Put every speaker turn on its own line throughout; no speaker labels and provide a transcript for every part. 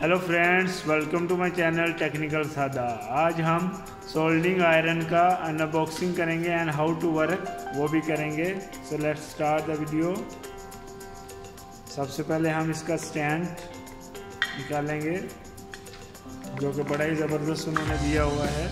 Hello friends, welcome to my channel technical सादा। आज हम सोल्डिंग आयरन का अनबॉक्सिंग करेंगे एंड हाउ टू वर्क वो भी करेंगे। So let's start the video. सबसे पहले हम इसका स्टैंड निकालेंगे जो कि बड़ा ही ज़बरदस्त उन्होंने दिया हुआ है।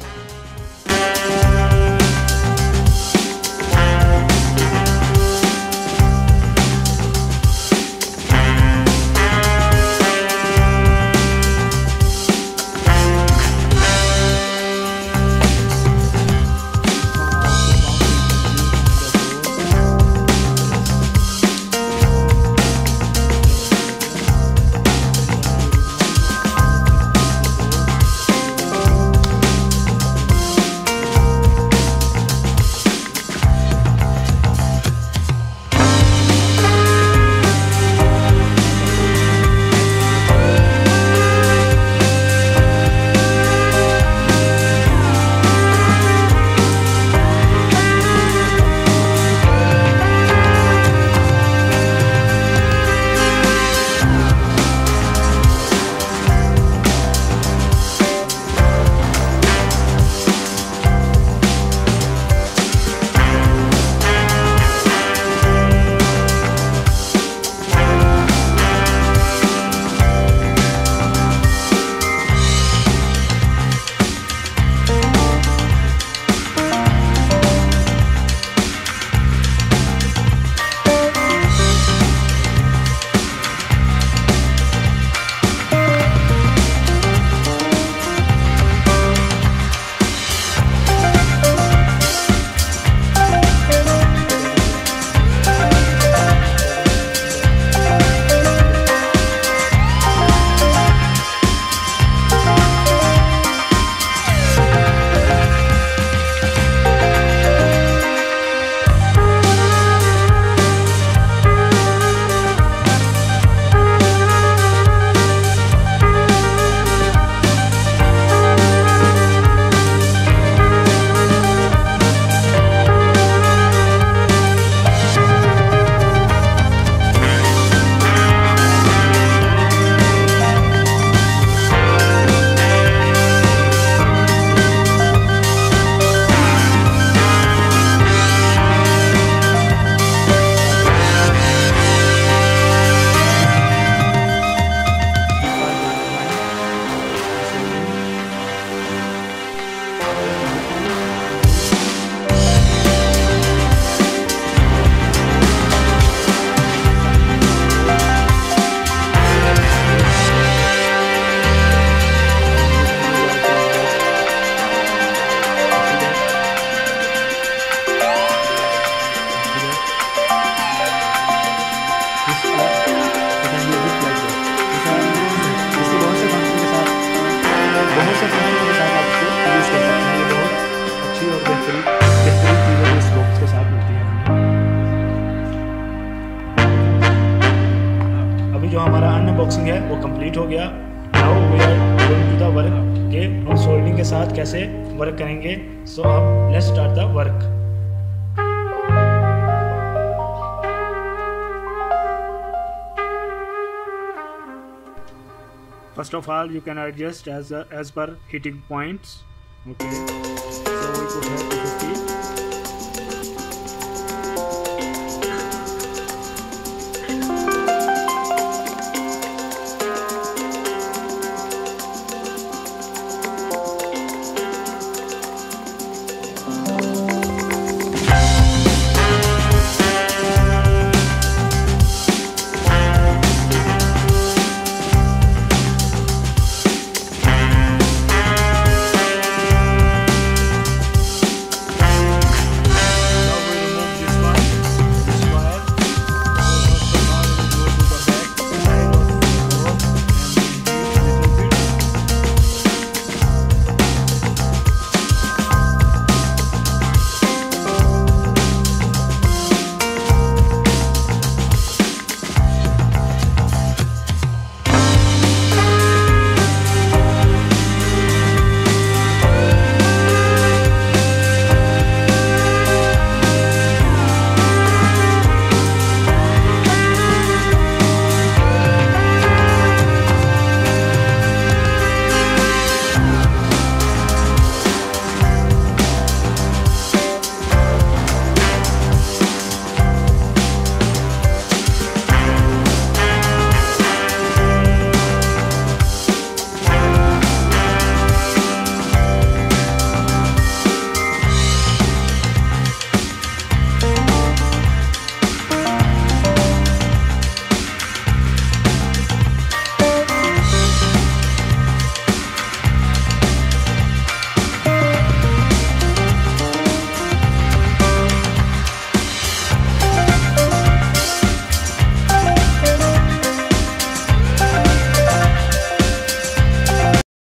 बहुत से फंक्शन के साथ आप इसको यूज़ कर सकते हैं। ये बहुत अच्छी और बेहतरीन चीज़ें इस बॉक्स के साथ मिलती हैं। अभी जो हमारा अनबॉक्सिंग है वो कंप्लीट हो गया। Now we are going to the work के हम सोल्डिंग के साथ कैसे वर्क करेंगे। सो अब let's start the work. First of all, you can adjust as per heating points. Okay, so we put here 250.